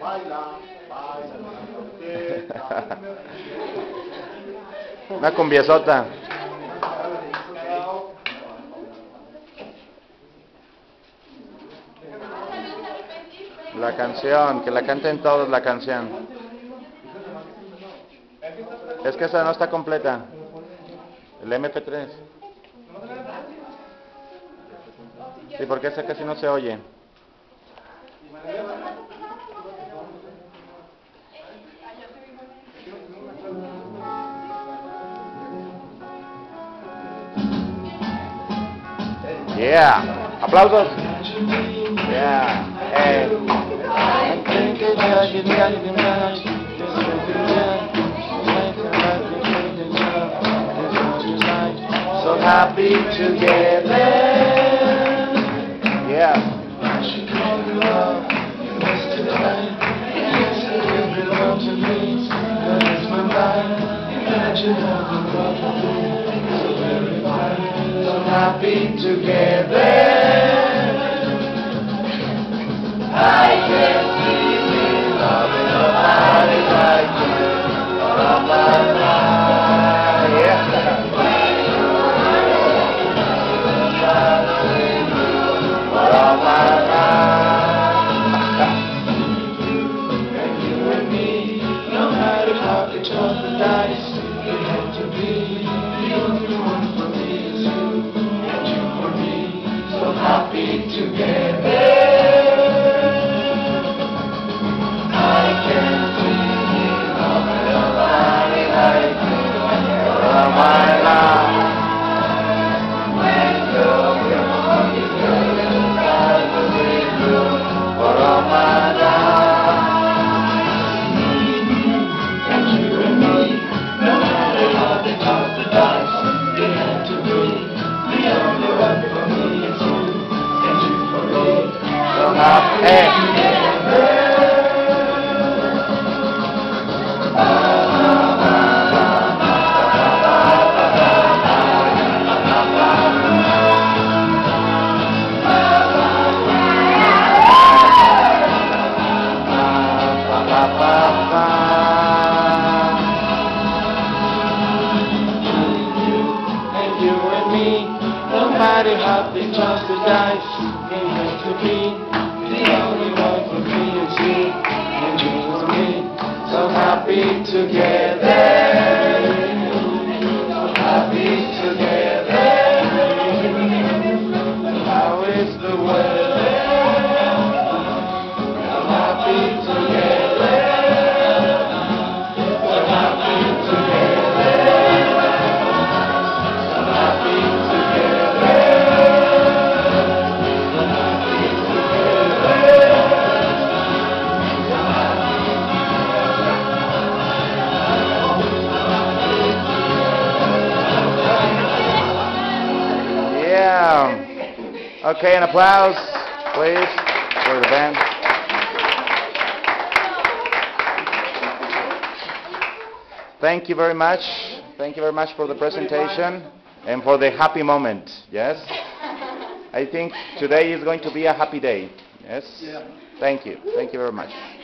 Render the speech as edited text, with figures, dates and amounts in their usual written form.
Una cumbiesota. La canción, que la canten todos la canción. Es que esa no está completa. El MP3. Sí, porque esa casi no se oye. Yeah. Aplausos. Yeah. Hey. So happy together. Yeah. So happy together. I can't see me loving nobody like you all my life. Yeah. All my life. And you and me, no matter how they toss the dice, it had to be the only one for me is you, and you for me, so happy together. No matter how they toss the dice, it has to be the only one for me is you, and you for me, so happy together, so happy together. How is the weather? So happy together, so happy together, so happy together. Okay, an applause, please, for the band. Thank you very much. Thank you very much for the presentation and for the happy moment. Yes? I think today is going to be a happy day. Yes? Thank you. Thank you very much.